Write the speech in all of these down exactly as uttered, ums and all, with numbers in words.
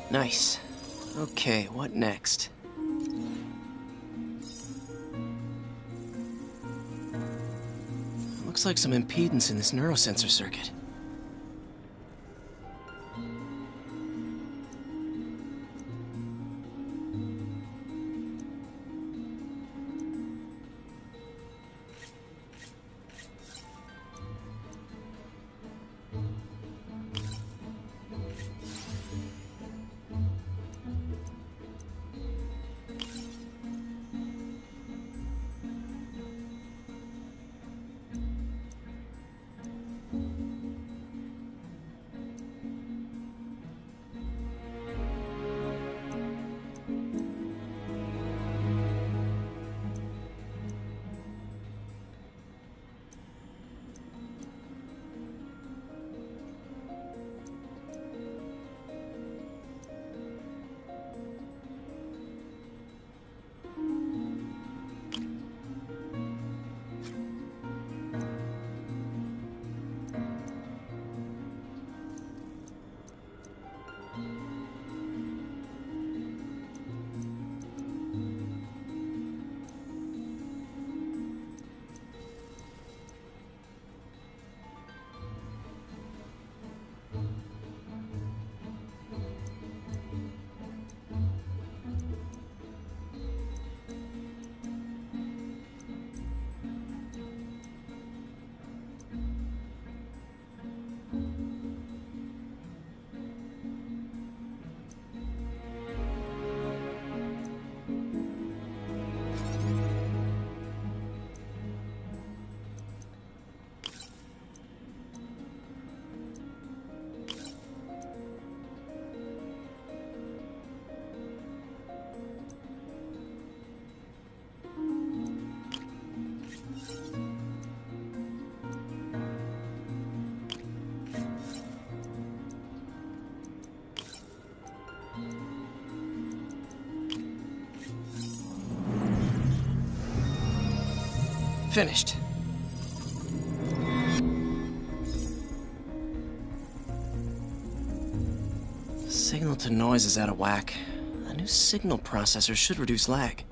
Nice. Okay, what next? Looks like some impedance in this neurosensor circuit. Finished. Signal to noise is out of whack. A new signal processor should reduce lag.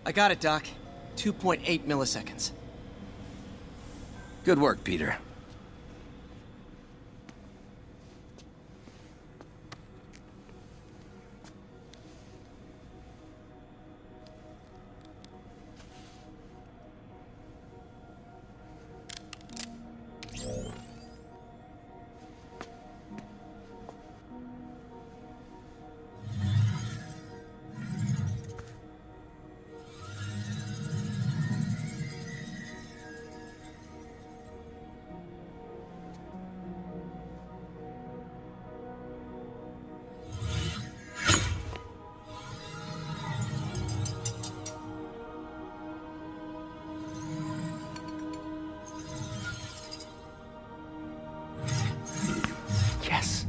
I got it, Doc. two point eight milliseconds. Good work, Peter. Yes.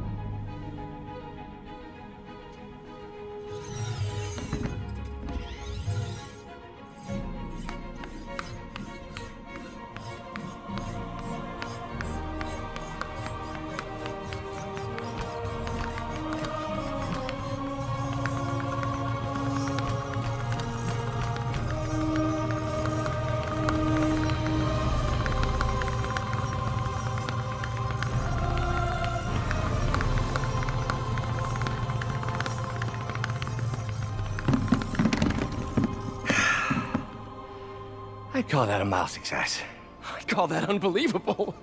I'd call that a mild success. I call that unbelievable.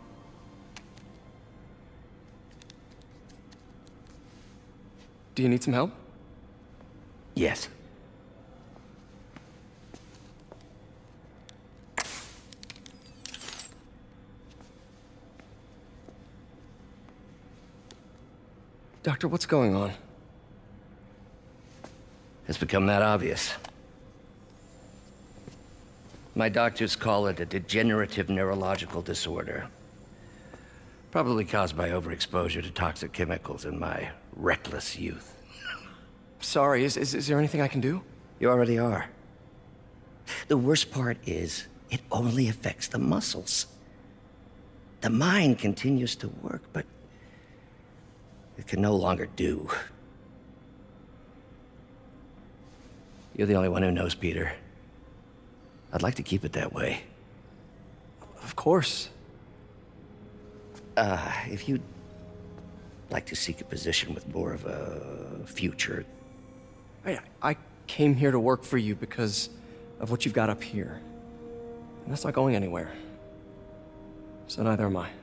Do you need some help? Yes. Doctor, what's going on? It's become that obvious. My doctors call it a degenerative neurological disorder. Probably caused by overexposure to toxic chemicals in my reckless youth. Sorry, is, is, is there anything I can do? You already are. The worst part is, it only affects the muscles. The mind continues to work, but it can no longer do. You're the only one who knows, Peter. I'd like to keep it that way. Of course. Uh, if you'd like to seek a position with more of a future... I, I came here to work for you because of what you've got up here. And that's not going anywhere. So neither am I.